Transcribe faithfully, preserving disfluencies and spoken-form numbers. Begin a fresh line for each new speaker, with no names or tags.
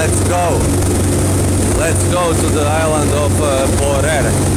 let's go. Let's go to the island of uh, Borer.